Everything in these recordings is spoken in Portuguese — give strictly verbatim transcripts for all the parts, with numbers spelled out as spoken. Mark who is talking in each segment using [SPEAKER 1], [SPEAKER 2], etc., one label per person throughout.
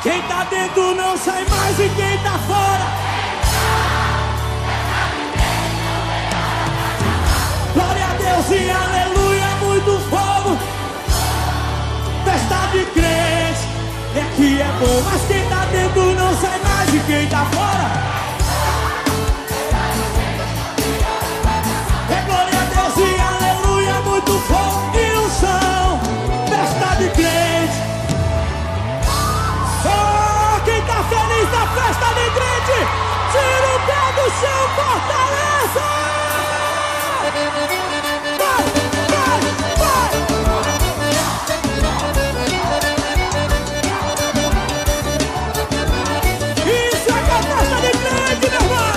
[SPEAKER 1] Quem tá dentro não sai mais e quem tá fora. Glória a Deus e aleluia, muito fogo. Festa de crente, é que é bom. Mas quem tá dentro não sai mais e quem tá fora. É glória a Deus e aleluia, muito fogo e unção. Festa de crente. Só quem tá feliz na festa de crente, tira o pé do chão, Fortaleza! Vai, vai, vai! Isso é que é festa de crente, meu irmão!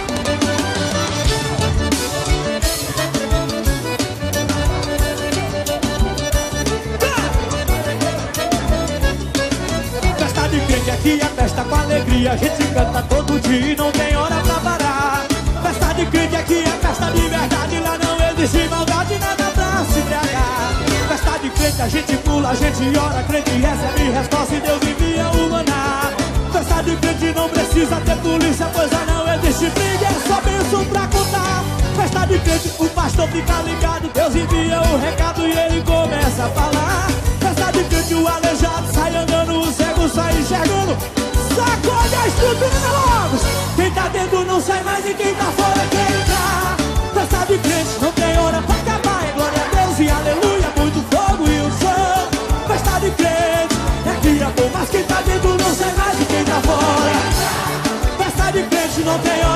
[SPEAKER 1] Festa de crente aqui é festa com alegria. A gente canta todo dia e não tem hora pra parar. Festa de crente aqui é festa de verdade. Lá não existe maldade, nada pra se embriagar. Festa de crente a gente pula, a gente ora. Crente recebe resposta e Deus envia o maná. Festa de crente não precisa ter polícia, pois já não existe briga, é só bênção pra contar. Festa de crente o pastor fica ligado, Deus envia o recado e ele começa a falar. Festa de crente o aleijado sai andando, o cego sai enxergando. Sacode a estrutura, novos. Quem tá dentro não sai mais e quem tá fora quer entrar. Festa de crente não tem hora pra acabar. É glória a Deus e aleluia, muito fogo e o som. Festa de crente é que é bom, mas quem tá dentro não sai mais e quem tá fora. Festa de crente não tem hora